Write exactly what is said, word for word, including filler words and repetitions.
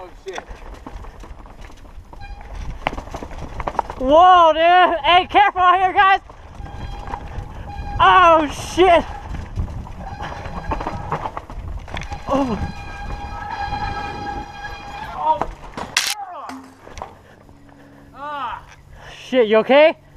Oh shit. Whoa, dude. Hey, careful out here, guys. Oh, shit. Oh. Oh. Ah. Shit, you okay?